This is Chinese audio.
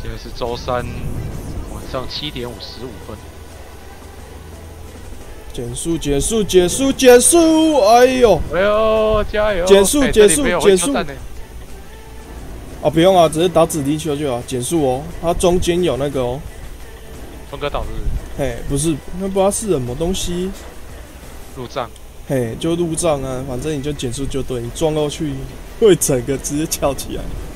现在是周三晚上7点55分。 减速，减速，减速，减速！哎呦， 哎呦，加油！ 减速，减速，减速！ 啊， 不用啊，只是打指定球就好。减速哦，它中间有那个哦。 分割岛是？ 嘿，不是，那不知道是什么东西。 路障。 嘿，就路障啊，反正你就减速就对，你撞过去会整个直接翘起来。